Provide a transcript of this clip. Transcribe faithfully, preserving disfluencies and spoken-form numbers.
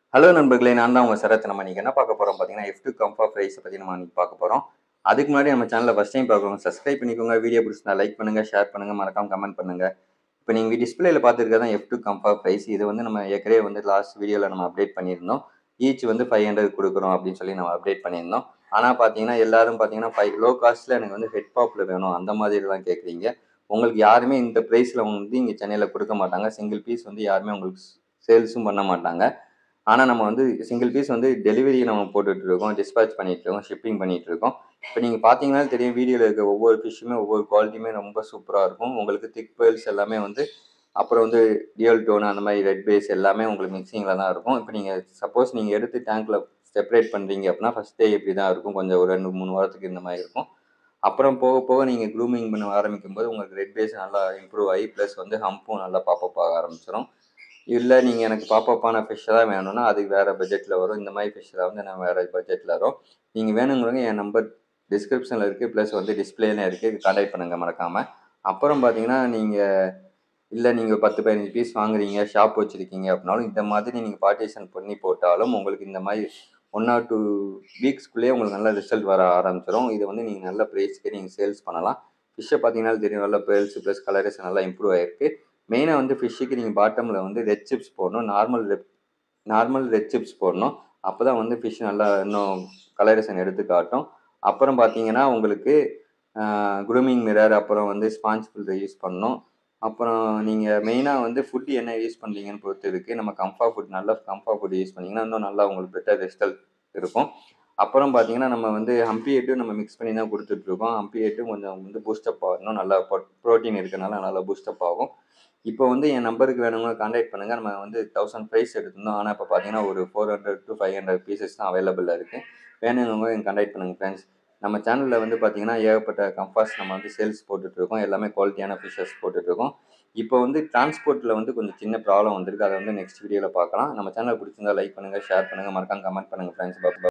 Hello நண்பர்களே! நான் தான் உங்க சரத். நம்ம இன்னைக்கு என்ன பார்க்க போறோம் பார்த்தீங்கன்னா, எஃப் டூ கம்ஃபா பிரைஸ பத்தி நம்ம இன்னைக்கு பார்க்க போறோம். அதுக்கு முன்னாடி நம்ம சேனல ஃபர்ஸ்ட் டைம் பார்க்குறவங்க சப்ஸ்கிரைப் பண்ணிக்கோங்க. வீடியோ பிடிச்சிருந்தா லைக் பண்ணுங்க, ஷேர் பண்ணுங்க, மறக்காம கமெண்ட் பண்ணுங்க. இப்ப நீங்க டிஸ்ப்ளேல பார்த்துருக்கிறது தான் எஃப் டூ கம்ஃபா பிரைஸ். இது வந்து நம்ம ஏற்கனவே வந்து லாஸ்ட் வீடியோல நம்ம அப்டேட் பண்ணியிருந்தோம். ஈச் வந்து ஐநூறு குடுக்குறோம் அப்படின்னு சொல்லி நம்ம அப்டேட் பண்ணியிருந்தோம். ஆனா பார்த்தீங்கன்னா, எல்லாரும் பார்த்தீங்கன்னா, ஃபை லோ காஸ்ட்ல எனக்கு வந்து ஹெட் பாப்ல வேணும் அந்த மாதிரிலாம் கேட்குறீங்க. உங்களுக்கு யாருமே இந்த பிரைஸ்ல வந்து இங்க சென்னையில குடுக்க மாட்டாங்க. சிங்கிள் பீஸ் வந்து யாருமே உங்களுக்கு சேல்ஸும் பண்ண மாட்டாங்க. ஆனா நம்ம வந்து சிங்கிள் பீஸ் வந்து டெலிவரி நம்ம போட்டுட்டு இருக்கோம். டிஸ்பேட்ச் பண்ணிட்டு இருக்கோம். ஷிப்பிங் பண்ணிட்டு இருக்கோம். இப்ப நீங்க பார்த்தீங்கன்னாலே தெரியும் வீடியோல இருக்க ஒவ்வொரு ஃபிஷ்ஷுமே ஒவ்வொரு குவாலிட்டியுமே ரொம்ப சூப்பரா இருக்கும். உங்களுக்கு திக் பெர்ல்ஸ் எல்லாமே வந்து அப்புறம் வந்து டியூயல் டோன் அந்த மாரி ரெட் பேஸ் எல்லாமே உங்களுக்கு மிக்ஸிங்ல தான் இருக்கும். இப்ப நீங்க சப்போஸ் நீங்க எடுத்து டேங்க்ல செப்பரேட் பண்றீங்க அப்படின்னா, ஃபர்ஸ்ட் டே இப்படி தான் இருக்கும். கொஞ்சம் ஒரு ரெண்டு, மூணு வாரத்துக்கு இந்த மாரி இருக்கும். அப்புறம் போக போக நீங்க க்ரூமிங் பண்ண ஆரம்பிக்கும்போது உங்களுக்கு ரெட் பேஸ் நல்லா இம்ப்ரூவ் ஆகி பிளஸ் வந்து ஹம்பும் நல்லா பாப் அப் ஆக ஆரம்பிச்சுரும். இல்ல நீங்க எனக்கு பாப் அப்பான ஃபிஷ் தான் வேணும்னா, அதுக்கு வேற பட்ஜெட்ல வரும். இந்த மாரி ஃபிஷ்ல வந்து நான் வேற பட்ஜெட்ல வரும். நீங்க வேணுங்கிறவங்க என் நம்பர் டிஸ்கிரிப்ஷன்ல இருக்கு. பிளஸ் வந்து டிஸ்ப்ளேலயும் இருக்கு. கான்டாக்ட் பண்ணுங்க மறக்காம. அப்புறம் பார்த்தீங்கன்னா, நீங்க இல்ல நீங்க பத்து, பதினைந்து பீஸ் வாங்குறீங்க, ஷாப் வச்சிருக்கீங்க அப்படின்னாலும், இந்த மாதிரி நீங்க பார்ட்டிஷன் பண்ணி போட்டாலும் உங்களுக்கு இந்த மாரி ஒன்று ஆர் ரெண்டு வீக்ஸ்க்குள்ளேயே உங்களுக்கு நல்ல ரிசல்ட் வர ஆரம்பிச்சுரும். இது வந்து நீங்க நல்ல பிரைஸ்க்கு நீங்க சேல்ஸ் பண்ணலாம். ஃபிஷ்ஷ பார்த்தீங்கன்னாலே தெரியும். நல்ல பெர்ல்ஸ் பிளஸ் கலரேஷன் நல்லா இம்ப்ரூவ் ஆயிருக்கு. மெயினா வந்து ஃபிஷ்ஷுக்கு நீங்க பாட்டம்ல வந்து ரெட் சிப்ஸ் போடணும். Normal red normal red chips போடணும். அப்பதான் வந்து ஃபிஷ் நல்லா இன்னும் கலரேஷன் எடுத்து காட்டும். அப்புறம் பார்த்தீங்கன்னா, உங்களுக்கு அ க்ரூமிங் மிரர் அப்புறம் வந்து ஸ்பாஞ்ச் ஃபில்டர் யூஸ் பண்ணணும். அப்புறம் நீங்க மெயினா வந்து ஃபுட் என்ன யூஸ் பண்றீங்கன்னு பொறுத்து இருக்கு. நம்ம கம்ஃபா ஃபுட் நல்ல கம்ஃபா ஃபுட் யூஸ் பண்ணீங்கன்னா, இன்னும் நல்லா உங்களுக்கு பெட்டர் ரிசல்ட் இருக்கும். அப்புறம் பார்த்தீங்கன்னா, நம்ம வந்து ஹம்பி ஹெட்டும் நம்ம மிக்ஸ் பண்ணி தான் குடுத்துட்டுருக்கோம். ஹம்பி ஹெட்டும் கொஞ்சம் வந்து பூஸ்டப் ஆகணும். நல்லா புரோ புரோட்டீன் இருக்கனால நல்லா பூஸ்டப் ஆகும். இப்போ வந்து என் நம்பருக்கு வேணும்னா கான்டாக்ட் பண்ணுங்க. நம்ம வந்து ஆயிரம் பிரைஸ் எடுத்திருந்தோம். ஆனா இப்ப பார்த்தீங்கன்னா, ஒரு நானூறு டூ ஐநூறு பீசஸ் தான் அவைலபிள்ல இருக்கு. வேணுங்கிறவங்க எனக்கு கான்டாக்ட் பண்ணுங்க ஃபிரெண்ட்ஸ். நம்ம சேனல்ல வந்து பார்த்தீங்கன்னா, ஏகப்பட்ட கம்ஃபாஸ் நம்ம வந்து சேல்ஸ் போட்டுட்டு இருக்கோம். எல்லாமே குவாலிட்டியான ஃபிஷஸ் போட்டுட்டு இருக்கோம். இப்போ வந்து டிரான்ஸ்போர்ட்ல வந்து கொஞ்சம் சின்ன ப்ராப்ளம் வந்திருக்கு. அத வந்து நெக்ஸ்ட் வீடியோல பார்க்கலாம். நம்ம சேனல் பிடிச்சிருந்தா லைக் பண்ணுங்க, ஷேர் பண்ணுங்க, மறக்காம கமெண்ட் பண்ணுங்க ஃபிரெண்ட்ஸ். By by.